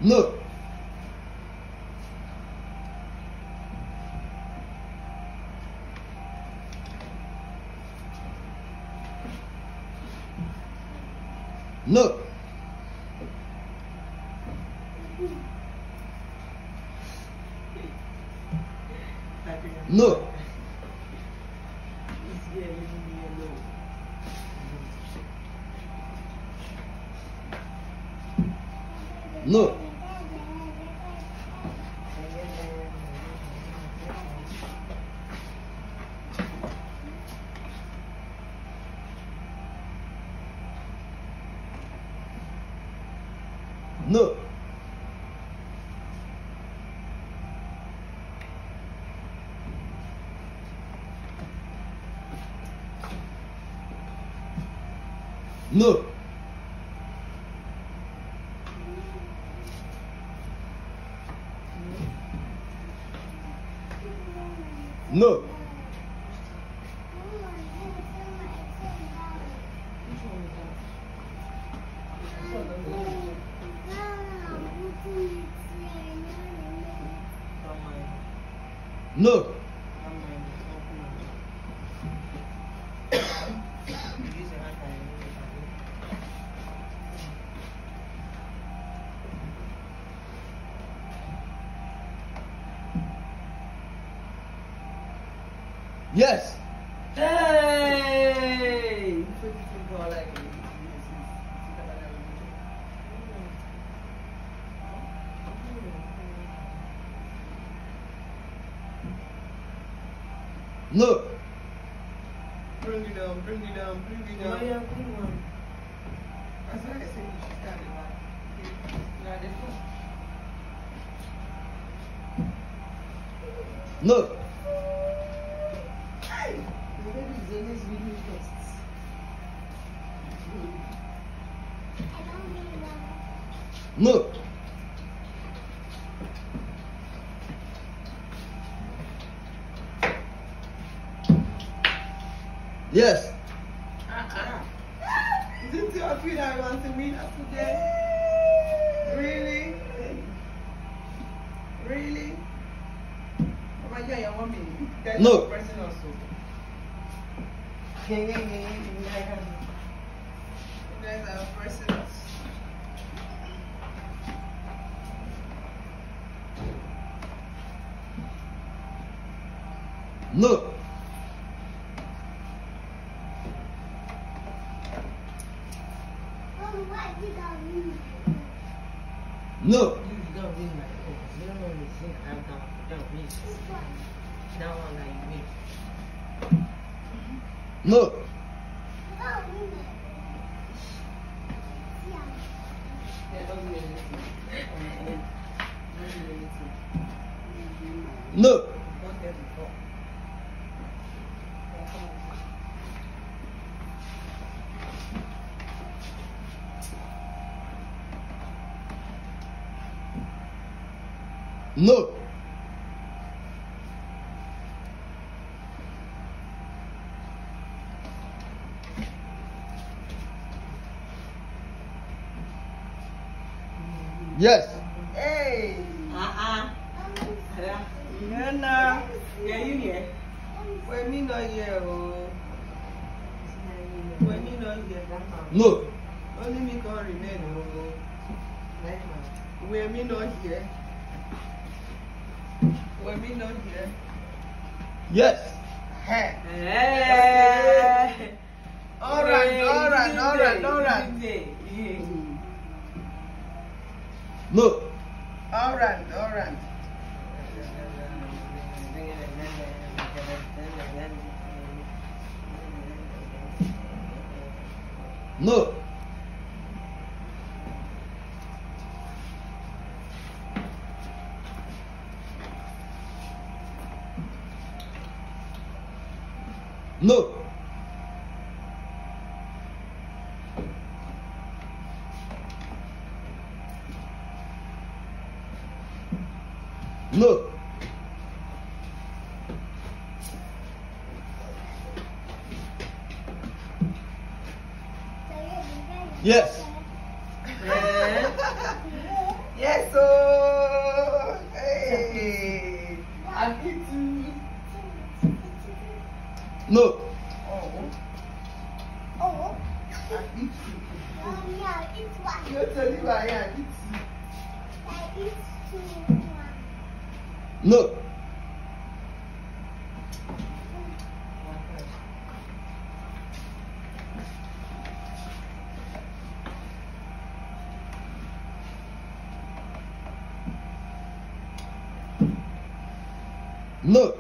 No. No. No. No. No. No. No. No. Yes. Hey! No. Bring it down, bring it down, bring it down. That's why I said you should stand it back. Now this one. No. Hey! The baby is in this video first. No. Yes. Is it your feet I want to meet us today? Really? Really? Oh my God, you want me? There's No. a person also. There's a person also. No. No. No. No. No. Yes. Hey! Nana! Yeah, you here? When me not here, oh. When me not here. No. Only me can remain, oh. When me not here. When me not here. Yes. Hey! Hey! Alright. No. Alright. No. No. No. Yes. Yes, oh. Hey. I'm eating. No. Oh. I'm eating. You tell you I am eating. No. No.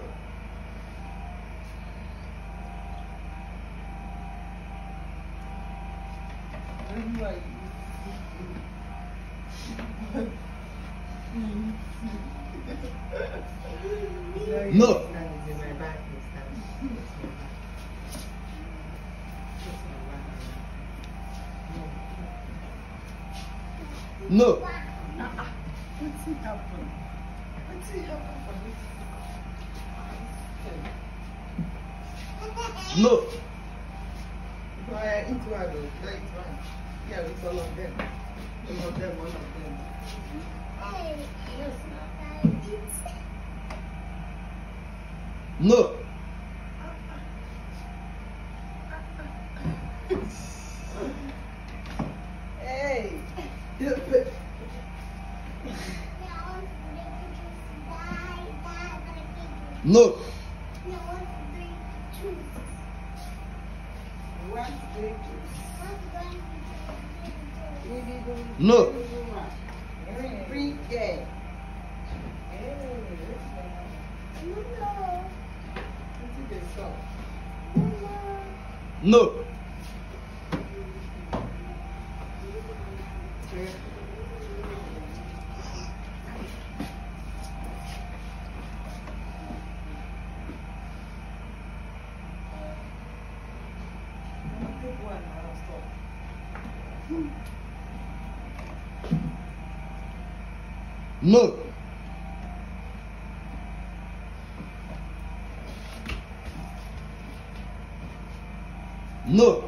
No. No. What's it happen? What's it happen for this? No. Why eat one? Don't eat one. Yeah, it's all of them. All of them, all of them. Yes, No. Hey. No. No. Free game. No. No. No.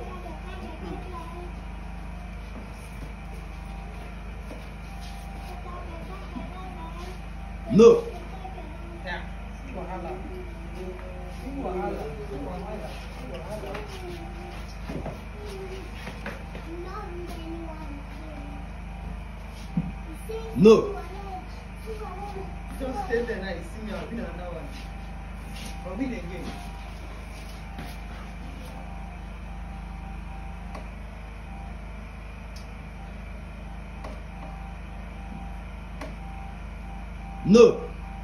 No. Yeah. Wahala. Wahala. Wahala. No. Just stay there now. You see me. I'll be another one. I'll be again. No.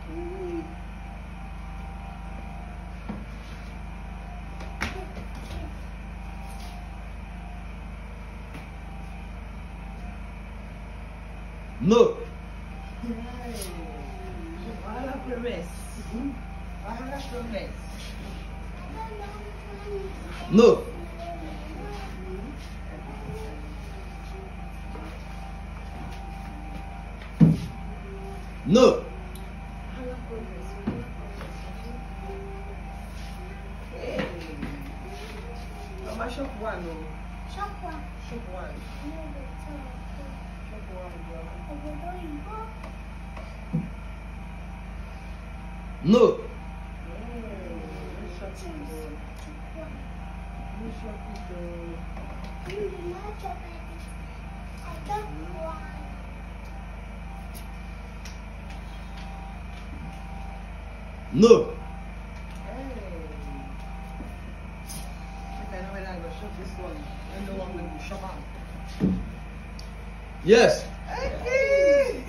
No. Wahala promise. Wahala promise. No. No. Hey. Mama, shop one. Oh. Shop one. Shop one, girl. No. No. Yes. Hey.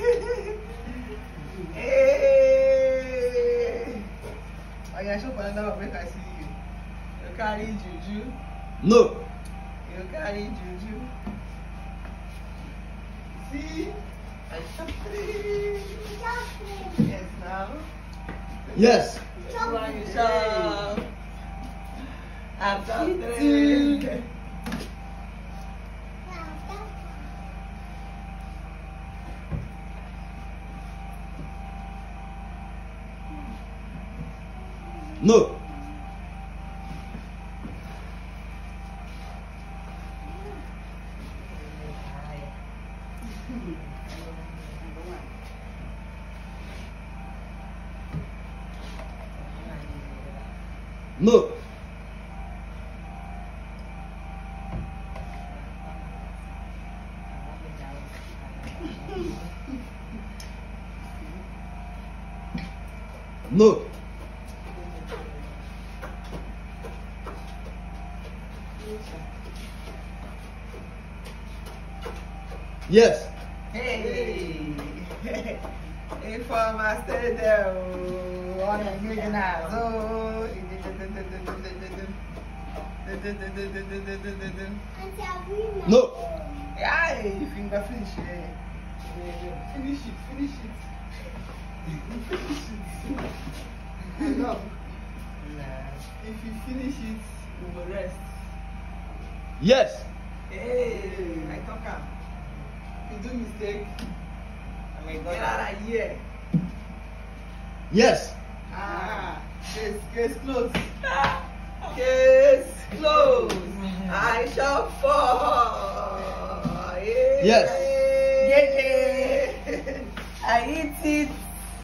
I can shop another one make I see you. You carry juju. No. You carry juju. See? I shop three. Yes, now. Yes. One you shop. After three. No. No. No. Yes. Hey. Informer, stay there. On the millionaires. Oh. No. Yeah, finger finish it. Finish it, finish it. Finish it. No. If you finish it, we will rest. Yes. Hey, I talk am. If you do mistake, get out of here. Yes. Ah, case closed. Case closed. I shall fall. Yes. Yeah. I eat it.